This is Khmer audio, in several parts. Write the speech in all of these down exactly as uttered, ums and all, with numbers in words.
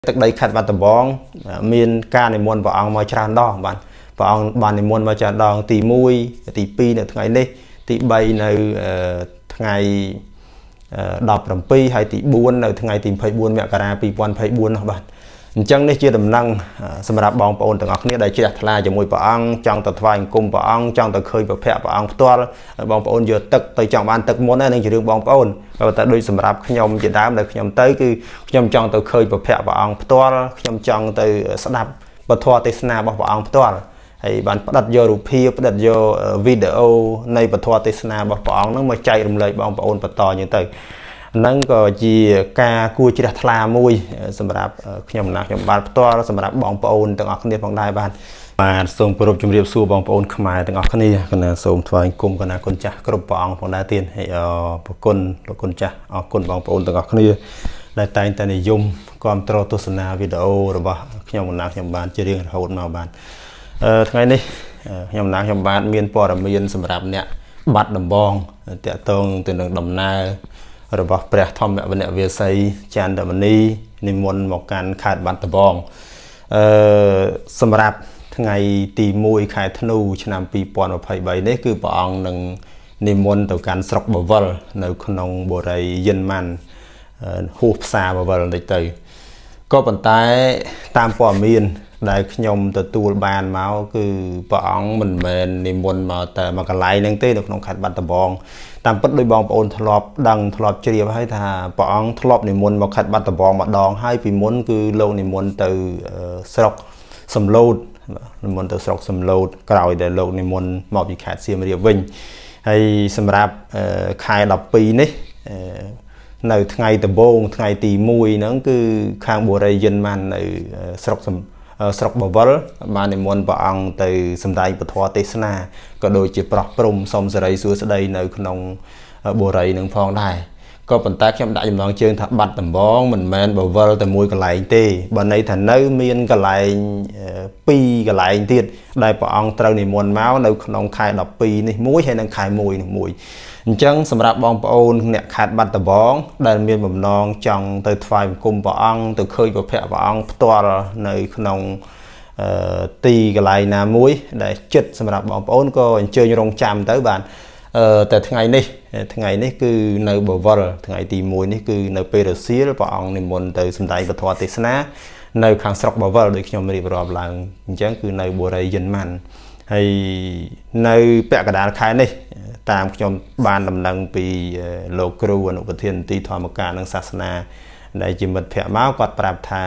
ទឹកដីខេត្តបាត់ដំបងមានការនិមន្តព្រះអង្គមកច្រើនដងបាទព្រះអង្គបាននិមន្តមកច្រើនដងទីមួយទីពីរនៅថ្ងៃនេះទីបីនៅថ្ងៃដប់ប្រាំពីរហើយទីបួននៅថ្ងៃទីម្ភៃបួនមករាពីរពាន់ម្ភៃបួននោះបាទអញ្ចឹងនេះជាដំណឹងសម្រាប់បងប្អូនទាំងអស់គ្នាដែលជ្រះថ្លាជាមួយព្រះអង្គចង់ទៅថ្វាយអង្គមព្រះអង្គចង់ទៅឃើញព្រះភ័ក្ត្រព្រះអង្គផ្ទាល់បងប្អូនយកទឹកទៅចង់បានទឹកមុនហ្នឹងនឹងជារឿងបងប្អូនតែដូចសម្រាប់ខ្ញុំជាដើមដែលខ្ញុំទៅគឺខ្ញុំចង់ទៅឃើញព្រះភ័ក្ត្រព្រះអង្គផ្ទាល់ខ្ញុំចង់ទៅស្ដាប់ពធទេសនារបស់ព្រះអង្គផ្ទាល់ហើយបានផ្ដិតយករូបភាពផ្ដិតយកវីដេអូនៃពធទេសនារបស់ព្រះអង្គហ្នឹងមកចែករំលែកបងប្អូនបន្តអញ្ចឹងទៅហ្នឹងក៏ជាការគួរជ្រះថ្លាមួយសម្រាប់ខ្ញុំណាខ្ញុំបាទផ្ទាល់សម្រាប់បងប្អូនទាំងអស់គ្នាផងដែរបាទបាទសូមគោរពជម្រាបសួរបងប្អូនខ្មែរទាំងអស់គ្នាគណៈសូមថ្វាយគុំគណៈគុណចាស់គ្រប់ព្រះអង្គផងដែរទៀតហើយប្រគុណប្រគុណចាស់អរគុណបងប្អូនទាំងអស់គ្នាដែលតែងតែនិយមគាំទ្រទស្សនាវីដេអូរបស់ខ្ញុំណាខ្ញុំបាទជារៀងរហូតមកបាទថ្ងៃនេះខ្ញុំណាខ្ញុំបាទមានព័ត៌មានសម្រាប់អ្នកបាត់ដំបងតាក់ទងទៅនឹងដំណើររបស់ព្រះធម្មវណ្ណវាសីចន្ទមនីនិមន្តមកកាន់ខេត្តបាត់ដំបងអឺសម្រាប់ថ្ងៃទីមួយខែធ្នូឆ្នាំពីរពាន់ម្ភៃបីនេះគឺព្រះអង្គនឹងនិមន្តទៅកាន់ស្រុកបវលនៅក្នុងបុរីយិនម៉ាន់ហួសផ្សារបវលបន្តិចទៅក៏ប៉ុន្តែតាមព័ត៌មានដែលខ្ញុំទទួលបានមកគឺព្រះអង្គមិនមែននិមន្តមកតែមកកន្លែងហ្នឹងទេនៅក្នុងខេត្តបាត់ដំបងតាមពិតដោយបងប្អូនធ្លាប់ដឹងធ្លាប់ជ្រាបហើយថាព្រះអង្គធ្លាប់និមន្តមកខេត្តបាត់ដំបងម្ដងហើយពីមុនគឺលោកនិមន្តទៅស្រុកសំឡូតនិមន្តទៅស្រុកសំឡូតក្រោយដែលលោកនិមន្តមកពីខេត្តសៀមរាបវិញហើយសម្រាប់ខែដប់ពីរនេះនៅថ្ងៃដំបូងថ្ងៃទីមួយហ្នឹងគឺខាងបុរីយិនម៉ាន់នៅស្រុកស្រុកបវលបាននិមន្តព្រះអង្គទៅសម្ដែងពធទេសនាក៏ដូចជាប្រោះព្រំសុំសេរីសួស្តីនៅក្នុងបុរីនឹងផងដែរក៏ប៉ុន្តែខ្ញុំដាក់ចំណងជើងថាបាត់ដំបងមិនមែនបវលតែមួយកន្លែងទេបើន័យថានៅមានកន្លែងពីរកន្លែងទៀតដែលព្រះអង្គត្រូវនិមន្តមកនៅក្នុងខែដប់ពីរនេះមួយហើយនិងខែមួយនេះមួយអញ្ចឹងសម្រាប់បងប្អូនអ្នកខេត្តបាត់ដំបងដែលមានបំណងចង់ទៅថ្វាយបង្គំព្រះអង្គទៅឃើញព្រះភ័ក្ត្រព្រះអង្គផ្ទាល់នៅក្នុងទីកន្លែងណាមួយដែលចិត្តសម្រាប់បងប្អូនក៏អញ្ជើញរងចាំទៅបាទតែថ្ងៃនេះថ្ងៃនេះគឺនៅបវលថ្ងៃទីមួយនេះគឺនៅពេលរសៀលព្រះអង្គនិមន្តទៅសម្ដែងពធទេសនានៅខាងស្រុកបវលដូចខ្ញុំរៀបរាប់ឡើងអញ្ចឹងគឺនៅបុរីយិនម៉ាន់ហើយនៅពាក់កណ្ដាលខែនេះតាមខ្ញុំបានដំណឹងពីលោកគ្រូអនុប្រធានមន្ទីរធម្មការនិងសាសនាដែលជាមិត្តភក្តិមកគាត់ប្រាប់ថា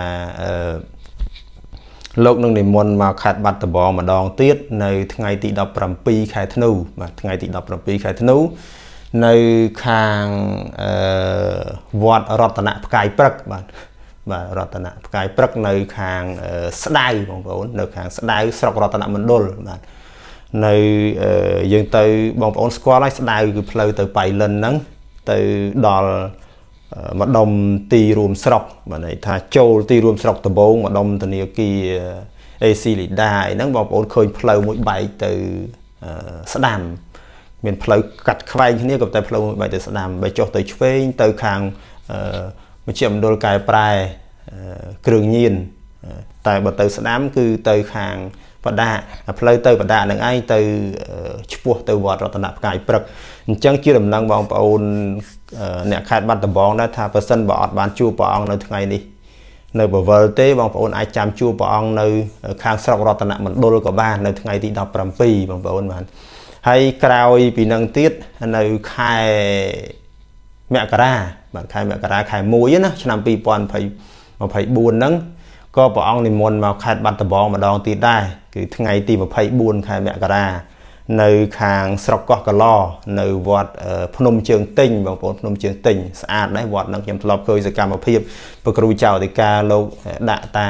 លោកនឹងនិមន្តមកខេត្តបាត់ដំបងម្ដងទៀតនៅថ្ងៃទីដប់ប្រាំពីរខែធ្នូបាទថ្ងៃទីដប់ប្រាំពីរខែធ្នូនៅខាងវត្តរតនផ្កាយព្រឹកបាទបាទរតនផ្កាយព្រឹកនៅខាងស្ដៅបងប្អូននៅខាងស្ដៅស្រុករតនមណ្ឌលបាទនៅយើងទៅបងប្អូនស្គាល់ហើយស្ដៅគឺផ្លូវទៅបៃលិនហ្នឹងទៅដល់ម្ដុំទីរួមស្រុកបាទន័យថាចូលទីរួមស្រុកដំបងម្ដុំធនាគារអេស៊ីលីដាអីហ្នឹងបងប្អូនឃើញផ្លូវមួយបែកទៅស្ដាំមានផ្លូវកាត់ខ្វែងគ្នាក៏តែផ្លូវមួយបែកទៅស្ដាំបើចុះទៅឆ្វេងទៅខាងមជ្ឈមណ្ឌលកែប្រែគ្រឿងញៀនតែបើទៅស្ដាំគឺទៅខាងបដាផ្លូវទៅបដានឹងឯងទៅឆ្ពោះទៅវត្តរតនផ្កាយព្រឹកអញ្ចឹងជាដំណឹងបងប្អូនអ្នកខេត្តបាត់ដំបងដែរថាបើសិនបើអត់បានជួបព្រះអង្គនៅថ្ងៃនេះនៅបវលទេបងប្អូនអាចចាំជួបព្រះអង្គនៅខាងស្រុករតនមណ្ឌលក៏បាននៅថ្ងៃទីដប់ប្រាំពីរបងប្អូនបានហើយក្រោយពីនឹងទៀតនៅខែមករាបាទខែមករាខែមួយណាឆ្នាំពីរពាន់ម្ភៃបួនហ្នឹងក៏ព្រះអង្គនិមន្តមកខេត្តបាត់ដំបងម្ដងទៀតដែរគឺថ្ងៃទីម្ភៃបួនខែមករានៅខាងស្រុកកោះកឡនៅវត្តភ្នំជើងទិញបងប្អូនភ្នំជើងទិញស្អាតដែរវត្តហ្នឹងខ្ញុំធ្លាប់ឃើញសកម្មភាពព្រះគ្រូចៅអធិការលោកដាក់តាម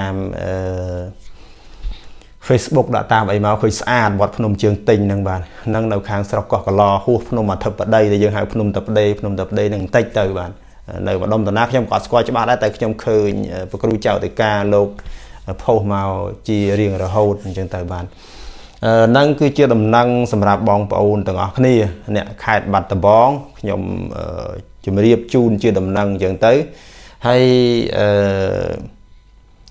Facebook ដាក់តាមអីមកឃើញស្អាតវត្តភ្នំជើងទិញហ្នឹងបាទហ្នឹងនៅខាងស្រុកកោះកឡហួសភ្នំអធិបតីដែលយើងហៅភ្នំតបដេភ្នំតបដេហ្នឹងបន្តិចទៅបាទនៅម្ដុំតាណាខ្ញុំក៏ស្គាល់ច្បាស់ដែរតែខ្ញុំឃើញព្រះគ្រូចៅអធិការលោកផុសមកជារៀងរហូតអញ្ចឹងទៅបាទហ្នឹងគឺជាដំណឹងសម្រាប់បងប្អូនទាំងអស់គ្នាអ្នកខេត្តបាត់ដំបងខ្ញុំជម្រាបជូនជាដំណឹងអញ្ចឹងទៅហើយអឺ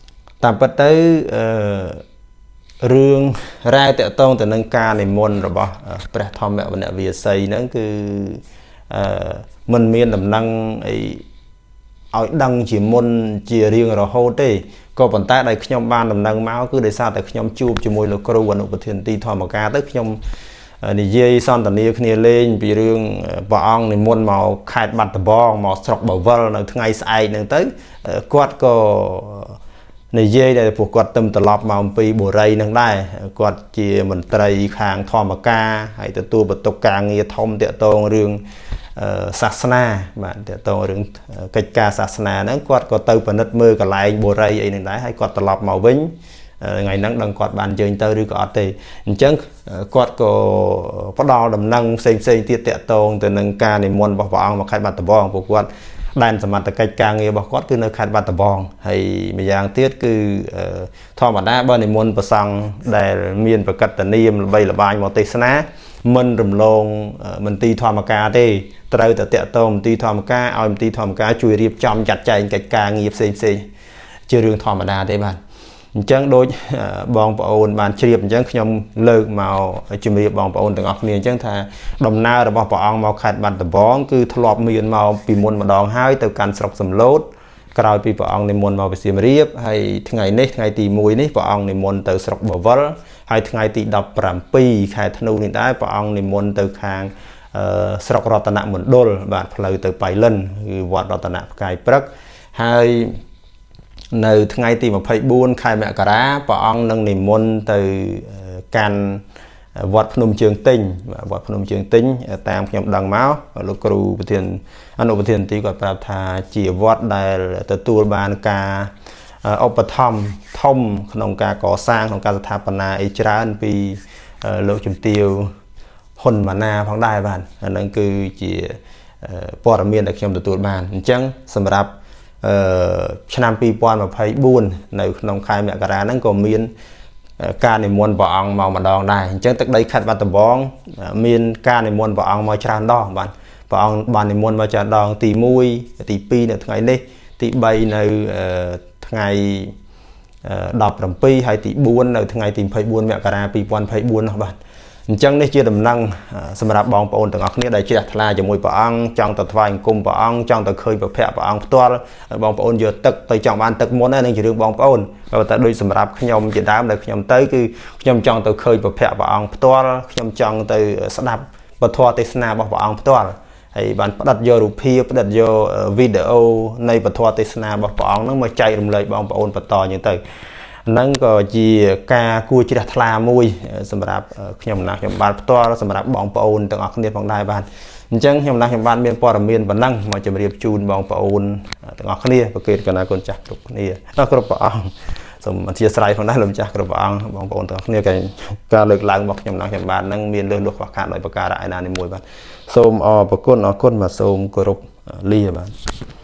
ตามปัตเตอร์เรื่องรายแต่ต้องแต่นังการในมนหรือบ่ประทอมแบบวันเวียไซนั่นคือมันมีดำนังไอเอาดังchỉมนchỉ riêngเราโฮเต้ก็ปัจจัยใดขยมบ้านดำนังม้าคือได้ทราบแต่ขยมจูบจมูกเรากรูวันอุปเทนตีทอมกาตึกขยมนี่เย่ซ่อนตอนนี้ขณีเล่นปีเรื่องบ่องในมนมาขาดบัตรบองมาสกบ่าววลในทั้งไงสายหนึ่งtớiกวดก็ในเย่ได้พวกกวดเติมตลอดมาปีบัวไรนั่งได้กวดเจียมันไตรคางทอมกาให้ตัวตัวประตูกลางเงียทอมเตะตรงเรื่องศาสนาบ้านแต่ตรงเรื่องกิจการศาสนานั้นกอดก็เติมปนิดมือกับลายโบราณไอ้หนึ่งได้ให้กอดตลอดมาวิ่งไงนั้นดังกอดบานเจนเตอร์หรือกอดตีจังกอดก็พอดาวดำนั่งเซ็งเซ็งที่เตะตรงแต่หนึ่งการในมวลบ่องมาขัดบัตรบองพวกกอดด้านสมัติกิจการเงียบอกกอดคือในขัดบัตรบองให้มีอย่างเทียดคือทอมาได้บ้านในมวลประสังได้เมียนประกัตเนียมใบระบายมอเตสนะมันรำลงมันตีทอมกาเต้ตราแต่เตะตมตีทอมกาเอาตีทอมกาช่วยรีบจอมจัดใจกิจการเงียบเซ็งเซ็งเชื่อเรื่องธรรมดาได้บ้านจังโดยบองปะโอนบานเฉียบจังขยมเลิกมาจุมเรียบบองปะโอนต่างออกเนี่ยจังท่าดมนาระบอบปะองมาขัดบันตะบองคือทลอบมีนมาปีมวลมาดองห้ายแต่การสลับสมรสกลายปีปะองในมวลมาไปเสียมเรียบให้ทั้งไงนี่ทั้งไงตีมวยนี่ปะองในมวลแต่สลับบ่วลให้ทั้งไงตีดับปรามปีแค่ธนูนี่ได้ปะองในมวลแต่คางสลับรัตนะเหมือนโดลบาดพลายแต่ไปเล่นคือวัดรัตนะกายปรักให้ในทั้งไงตีมาไพ่บุญใครแม่กระปะองนั่งนิมนต์từการวัดพนมเชียงติงวัดพนมเชียงติงตามขยมดังม้าลูกครูประเทศอนุประเทศตีกับปราบธาจีวัดได้แต่ตัวบานกาอุปธรรมท่อมขนมกาก่อสร้างของการสถาปนาอิจฉาอันปีโลกจุดเตียวคนมานาพังได้บ้านนั่นคือจีปอร์เมียนแต่ขยมตัวบานจังสำหรับชนามปีปอนมาไพ่บุญในขนมคายแม่กระดานั่นก็มีการในมวลบ่องมามาดองได้จังตักได้ขัดบัตรบองมีการในมวลบ่องมาชานดองบ้านบ่องบ้านในมวลมาจะดองตีมุยตีปีเนี่ยทั้งไงนี่ตีใบในทั้งไงดอกลำปีให้ตีบุญในทั้งไงตีไพ่บุญแม่กระดาปีปอนไพ่บุญบ้านจังนี่เชื่อดำนังสำหรับบองปอนต่างออกนี่ได้เชื่อทลายจะมวยปองจังตัดไฟกุมปองจังตัดเคยแบบแพะปองตัวบองปอนเยอะตึกไปจังบ้านตึกม้วนนั่นนี่จะเรื่องบองปอนแต่โดยสำหรับขยมจะได้เลยขยมเต้คือขยมจังตัดเคยแบบแพะปองตัวขยมจังตัดสนับปทัวเตสนาบองปองตัวไอ้บ้านประดับโยรูพีประดับโยวิดีโอในปทัวเตสนาบองปองนั่งมาใจรำเลยบองปอนปต่ออย่างเต้นั่นก็จีกากูจิตทลามุยสำหรับขยมนักขยมบ้านตัวสำหรับบองปอนต่างออกเรียนบองได้บ้านจังขยมนักขยมบ้านเมียนปอร์เมียนบ้านนั่งมาจะเรียบจูนบองปอนต่างออกเรียนประเกิดกันนะคนจักรุกนี่นักกระป๋องสมที่สไลด์ของได้ลมจักกระป๋องบองปอนต่างออกเรียนกันการเลิกล้างบอกขยมนักขยมบ้านนั่งเมียนเลือดลุกขาดลอยประกาศไอ้นานในมวยบ้านส้มออประกุนออกุนมาส้มกรุบเลียบ้าน